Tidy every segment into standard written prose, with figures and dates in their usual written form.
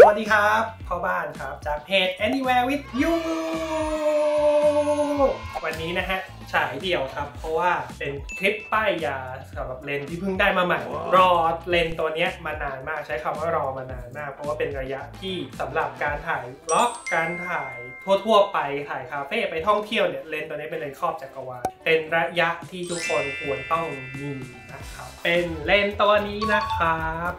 วัสดีครับพ่อบ้านครับจากเพจ Anywhere with you วันนี้นะฮะฉายเดี่ยวครับเพราะว่าเป็นคลิปป้ายยาสำหรับเลนส์ที่เพิ่งได้มาใหม่ รอเลนส์ตัวนี้มานานมากใช้คำว่ารอมานานมากเพราะว่าเป็นระยะที่สำหรับการถ่ายล็อกการถ่ายทั่วๆไปถ่ายคาเฟ่ไปท่องเที่ยวเนี่ยเลนส์ตัวนี้เป็นเลนส์ครอบจักรวาลเป็นระยะที่ทุกคนควรต้องมีนะครับเป็นเลนส์ตัวนี้นะครับ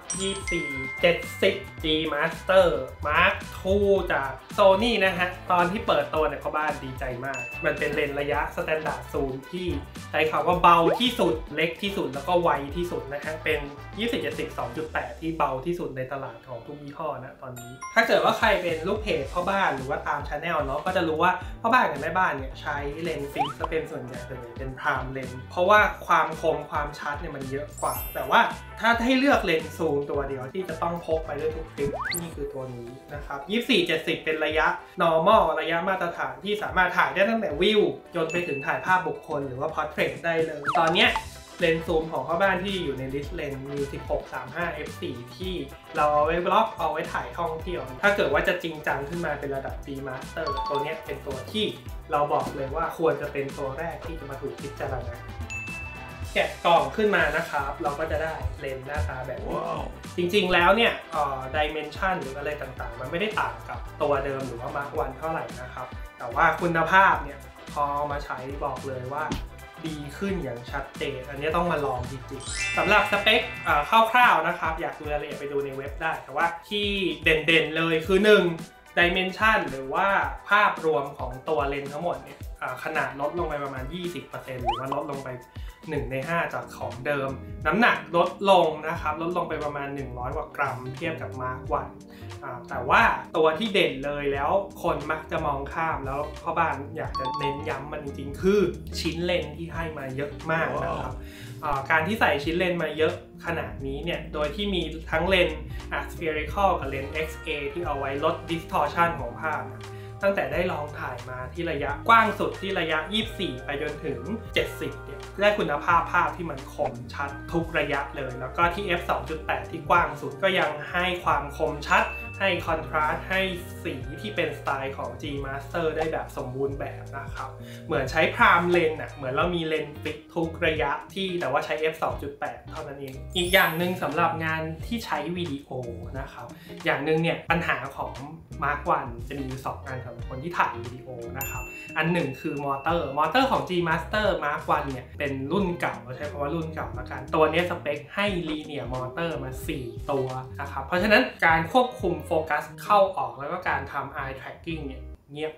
24-70 G Master Mark II จาก Sony นะฮะตอนที่เปิดตัวเนี่ยเขาบ้านดีใจมากมันเป็นเลนส์ระยะสแตนดาร์ดซูมที่ใช้คำว่าเบาที่สุดเล็กที่สุดแล้วก็ไวที่สุดนะฮะเป็น24-70 2.8 ที่เบาที่สุดในตลาดของทุกยี่ห้อนะตอนนี้ถ้าเกิดว่าใครเป็นลูกเพจพ่อบ้านหรือว่าตามชาแนลเนาะก็จะรู้ว่าพ่อบ้านกับแม่บ้านเนี่ยใช้เลนส์ฟิกซ์เป็นส่วนใหญ่เลยเป็นพรามเลนส์เพราะว่าความคมความชัดเนี่ยมันเยอะกว่าแต่ว่าถ้าให้เลือกเลนส์ซูมตัวเดียวที่จะต้องพกไปด้วยทุกคลิปนี่คือตัวนี้นะครับ24-70เป็นระยะ normal ระยะมาตรฐานที่สามารถถ่ายได้ตั้งแต่วิวจนไปถึงถ่ายภาพบุคคลหรือว่า portrait ได้เลยตอนนี้เลนส์ซูมของพ่อบ้านที่อยู่ในลิสต์เลนส์มี 16-35 f4 ที่เราเอาไว้บล็อกเอาไว้ถ่ายท่องเที่ยวถ้าเกิดว่าจะจริงจังขึ้นมาเป็นระดับ G Master ตัวนี้เป็นตัวที่เราบอกเลยว่าควรจะเป็นตัวแรกที่จะมาถูกพิจารณาแกะกล่องขึ้นมานะครับเราก็จะได้เลนส์หน้าตาแบบนี้ จริงๆแล้วเนี่ยdimension หรืออะไรต่างๆมันไม่ได้ต่างกับตัวเดิมหรือว่า Mark I เท่าไหร่นะครับแต่ว่าคุณภาพเนี่ยพอมาใช้บอกเลยว่าดีขึ้นอย่างชัดเจนอันนี้ต้องมาลองจริงๆสำหรับสเปคคร่าวๆนะครับอยากดูรายละเอียดไปดูในเว็บได้แต่ว่าที่เด่นๆเลยคือ1 dimension หรือว่าภาพรวมของตัวเลนส์ทั้งหมดเนี่ยขนาดลดลงไปประมาณ 20% หรือว่าลดลงไป1 ใน 5จากของเดิมน้ำหนักลดลงนะครับลดลงไปประมาณ100กว่ากรัมเทียบกับ Mark I แต่ว่าตัวที่เด่นเลยแล้วคนมักจะมองข้ามแล้วพ่อบ้านอยากจะเน้นย้ำมันจริงๆคือชิ้นเลนส์ที่ให้มาเยอะมากนะครับการที่ใส่ชิ้นเลนส์มาเยอะขนาดนี้เนี่ยโดยที่มีทั้งเลนส์ spherical กับเลนส์ XA ที่เอาไว้ลด distortion ของภาพตั้งแต่ได้ลองถ่ายมาที่ระยะกว้างสุดที่ระยะ24ไปจนถึง70เนี่ยได้คุณภาพภาพที่มันคมชัดทุกระยะเลยแล้วก็ที่ f 2.8 ที่กว้างสุดก็ยังให้ความคมชัดให้คอนทราสต์ให้สีที่เป็นสไตล์ของ G Master ได้แบบสมบูรณ์แบบนะครับเหมือนใช้พรามเลนส์เหมือนเรามีเลนส์ฟิกทุกระยะที่แต่ว่าใช้ f 2.8 เท่านั้นเองอีกอย่างหนึ่งสำหรับงานที่ใช้วิดีโอนะครับอย่างหนึ่งเนี่ยปัญหาของ Mark I จะมี2อันสำหรับคนที่ถ่ายวิดีโอนะครับอันหนึ่งคือมอเตอร์ของ G Master Mark I เนี่ยเป็นรุ่นเก่าใช้คำว่ารุ่นเก่าละกันตัวนี้สเปคให้ Linear Motor มา4ตัวนะครับเพราะฉะนั้นการควบคุมโฟกัสเข้าออกแล้วก็การทำ eye tracking เนี่ยเงียบ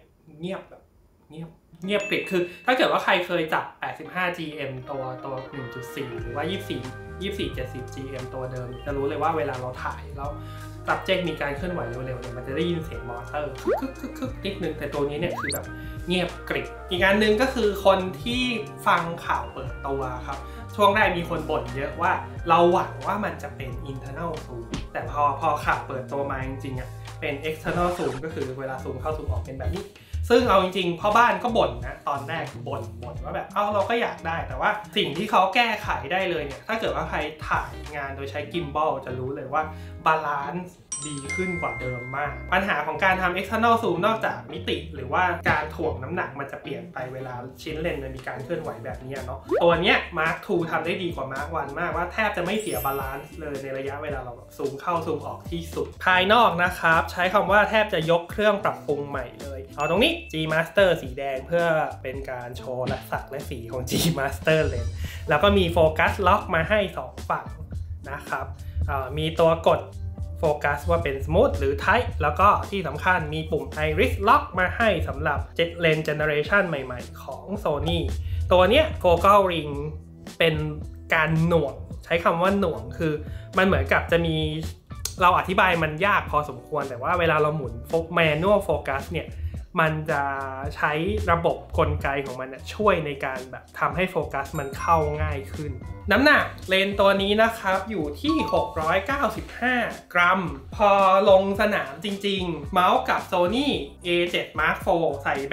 กริบคือถ้าเกิดว่าใครเคยจับ 85 GM ตัว 1.4 หรือว่า 24-70 GM ตัวเดิมจะรู้เลยว่าเวลาเราถ่ายแล้ว subject มีการเคลื่อนไหวเร็วๆเนี่ยมันจะได้ยินเสียงมอเตอร์คึกนิดนึงแต่ตัวนี้เนี่ยคือแบบเงียบกริบอีกอันนึงก็คือคนที่ฟังข่าวเปิดตัวครับช่วงแรกมีคนบ่นเยอะว่าเราหวังว่ามันจะเป็น internal zoom แต่พอข่าวเปิดตัวมาจริงๆเป็น external zoom ก็คือเวลาซูมเข้าซูมออกเป็นแบบนี้ซึ่งเอาจริงๆพ่อบ้านก็บ่นนะตอนแรกบ่นว่าแบบเราก็อยากได้แต่ว่าสิ่งที่เขาแก้ไขได้เลยเนี่ยถ้าเกิดว่าใครถ่ายงานโดยใช้กิมบอลจะรู้เลยว่าบาลานซ์ดีขึ้นกว่าเดิมมากปัญหาของการทำ external zoom นอกจากมิติหรือว่าการถ่วงน้ำหนักมันจะเปลี่ยนไปเวลาชิ้นเลนส์มันมีการเคลื่อนไหวแบบนี้เนาะตัวเนี้ย Mark II ทำได้ดีกว่า Mark I มากว่าแทบจะไม่เสียบาลานซ์เลยในระยะเวลาเราแบบซูมเข้าซูมออกที่สุดภายนอกนะครับใช้คำว่าแทบจะยกเครื่องปรับปรุงใหม่เลยเอาตรงนี้ G Master สีแดงเพื่อเป็นการโชว์ลักษณะและสีของ G Master เลยแล้วก็มีโฟกัสล็อกมาให้2ฝั่งนะครับมีตัวกดโฟกัสว่าเป็น Smooth หรือ Tight แล้วก็ที่สำคัญมีปุ่ม Iris Lock มาให้สำหรับ Lens Generation ใหม่ๆของ Sony ตัวเนี้ย Focal Ring เป็นการหน่วงใช้คำว่าหน่วงคือมันเหมือนกับจะมีเราอธิบายมันยากพอสมควรแต่ว่าเวลาเราหมุน Manual Focus เนี่ยมันจะใช้ระบบกลไกของมันช่วยในการแบบทำให้โฟกัสมันเข้าง่ายขึ้นน้ำหนักเลนส์ตัวนี้นะครับอยู่ที่695 กรัมพอลงสนามจริงๆเมาส์กับ Sony A7 Mark IV ใส่แบต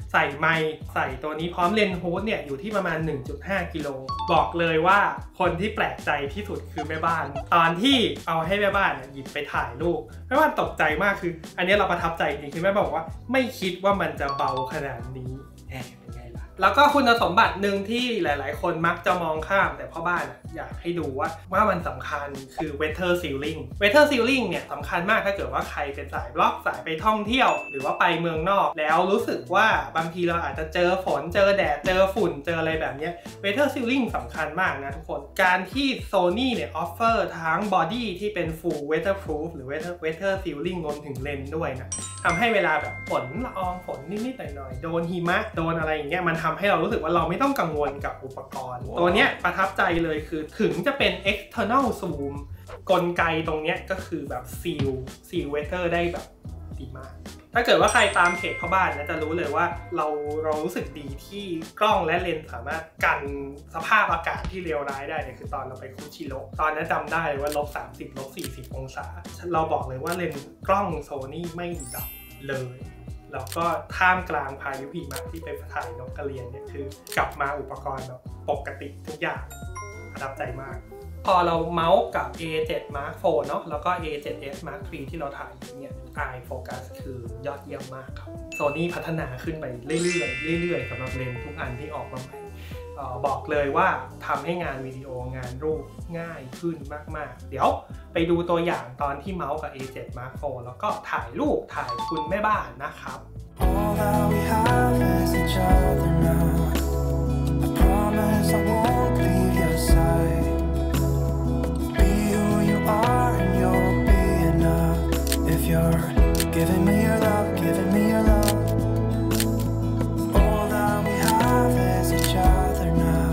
ใส่ไมค์ใส่ตัวนี้พร้อมเลนส์ฮูดเนี่ยอยู่ที่ประมาณ 1.5 กิโลบอกเลยว่าคนที่แปลกใจที่สุดคือแม่บ้านตอนที่เอาให้แม่บ้านหยิบไปถ่ายรูปแม่บ้านตกใจมากคืออันนี้เราประทับใจจริงคือแม่บอกว่าไม่คิดว่ามันจะเบาขนาดนี้เป็นไงล่ะแล้วก็คุณสมบัติหนึ่งที่หลายๆคนมักจะมองข้ามแต่พ่อบ้านอยากให้ดูว่ามันสำคัญคือ weather sealing weather sealing เนี่ยสำคัญมากถ้าเกิดว่าใครเป็นสายบล็อกสายไปท่องเที่ยวหรือว่าไปเมืองนอกแล้วรู้สึกว่าบางทีเราอาจจะเจอฝนเจอแดดเจอฝุ่นเจออะไรแบบนี้ weather sealing สำคัญมากนะทุกคนการที่ Sony เนี่ย offer ทั้ง body ที่เป็น full weatherproof หรือ weather sealing รวมถึงเลนส์ด้วยนะทำให้เวลาแบบฝนละอองฝนนิดๆหน่อยๆโดนหิมะโดนอะไรอย่างเงี้ยมันทำให้เรารู้สึกว่าเราไม่ต้องกังวลกับอุปกรณ์ตัวเนี้ยประทับใจเลยคือถึงจะเป็น external zoom กลไกตรงเนี้ยก็คือแบบ seal weather ได้แบบดีมากถ้าเกิดว่าใครตามเพจพ่อบ้านนะจะรู้เลยว่าเรารู้สึกดีที่กล้องและเลนส์สามารถกันสภาพอากาศที่เลวร้ายได้เนี่ยคือตอนเราไปคุชิโร่ตอนนั้นจำได้เลยว่า-30 -40 องศาเราบอกเลยว่าเลนส์กล้องโซนี่ไม่ดับเลยแล้วก็ท่ามกลางพายุหิมะที่ไปถ่ายนกกระเรียนเนี่ยคือกลับมาอุปกรณ์แบบปกติทุกอย่างประทับใจมากพอเราเมาส์กับ A7 Mark IV เนาะแล้วก็ A7S Mark III ที่เราถ่ายเนี่ย Eye Focus คือยอดเยี่ยมมากครับ Sony พัฒนาขึ้นไปเรื่อยๆสำหรับเลนส์ทุกอันที่ออกมาใหม่บอกเลยว่าทำให้งานวิดีโองานรูปง่ายขึ้นมากๆเดี๋ยวไปดูตัวอย่างตอนที่เมาส์กับ A7 Mark IV แล้วก็ถ่ายรูปถ่ายคุณแม่บ้านนะครับ All that we have is each other now. I promise I won't leave your side. Be who you are and you'll be enough. If you're giving me your love, giving me your love. All that we have is each other now.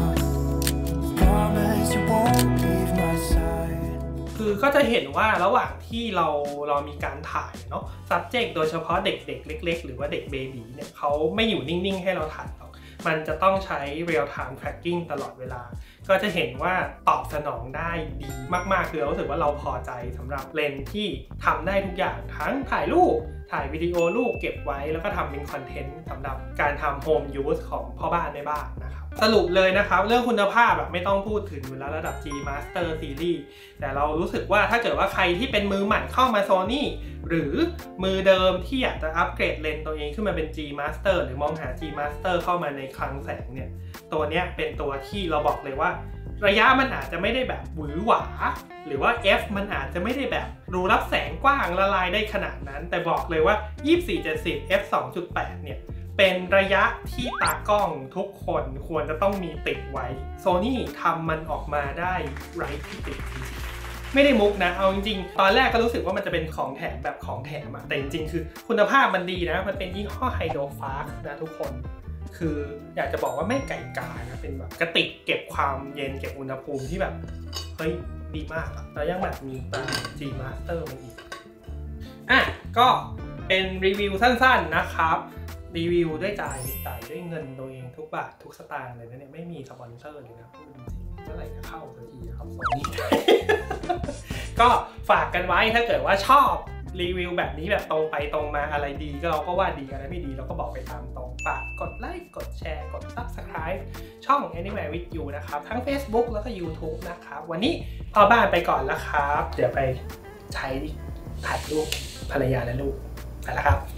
Promise you won't leave my side. คือก็จะเห็นว่าระหว่างที่เรามีการถ่ายเนาะ subject โดยเฉพาะเด็กๆเล็กๆหรือว่าเด็กเบบีเนี่ยเขาไม่อยู่นิ่งๆให้เราถ่ายหรอกมันจะต้องใช้ real time tracking ตลอดเวลาก็จะเห็นว่าตอบสนองได้ดีมากๆคือเรารู้สึกว่าเราพอใจสำหรับเลนส์ที่ทำได้ทุกอย่างทั้งถ่ายรูปถ่ายวิดีโอรูปเก็บไว้แล้วก็ทำเป็นคอนเทนต์สำหรับการทำ home use ของพ่อบ้านแม่บ้านนะครับสรุปเลยนะครับเรื่องคุณภาพแบบไม่ต้องพูดถึงอยู่แล้วระดับ G Master Series แต่เรารู้สึกว่าถ้าเกิดว่าใครที่เป็นมือใหม่เข้ามา Sony หรือมือเดิมที่อยากจะอัปเกรดเลนส์ตัวเองขึ้นมาเป็น G Master หรือมองหา G Master เข้ามาในคลังแสงเนี่ยตัวเนี้ยเป็นตัวที่เราบอกเลยว่าระยะมันอาจจะไม่ได้แบบหวือหวาหรือว่า F มันอาจจะไม่ได้แบบรูรับแสงกว้างละลายได้ขนาดนั้นแต่บอกเลยว่า 24-70 f 2.8 เนี่ยเป็นระยะที่ตากล้องทุกคนควรจะต้องมีติดไว้ Sony ทำมันออกมาได้ไร้ที่ติจริงๆไม่ได้มุกนะเอาจริงๆตอนแรกก็รู้สึกว่ามันจะเป็นของแถมแบบของแถมอะแต่จริงๆคือคุณภาพมันดีนะมันเป็นยี่ห้อไฮโดรฟาสนะทุกคนคืออยากจะบอกว่าไม่ไก่กานะเป็นแบบกระติกเก็บความเย็นเก็บอุณหภูมิที่แบบเฮ้ยดีมากอะแล้วยังแบบมีตา G Master มาอีกก็เป็นรีวิวสั้นๆนะครับรีวิวด้วยจ่ายด้วยเงินตัวเองทุกบาททุกสตางค์เลยนะเนี่ยไม่มีสปอนเซอร์เลยนะพูดจริงๆเมื่อไหร่จะเข้าสักทีครับตอนนี้ ก็ฝากกันไว้ถ้าเกิดว่าชอบรีวิวแบบนี้แบบตรงไปตรงมาอะไรดีก็เราก็ว่าดีอะไรไม่ดีเราก็บอกไปตามตรงฝากกดไลค์กดแชร์กด Subscribe ช่อง Anywhere with you นะครับทั้ง Facebook แล้วก็ YouTube นะครับวันนี้พ่อบ้านไปก่อนแล้วครับเดี๋ยวไปใช้ถ่ายรูปภรรยาและลูกไปแล้วครับ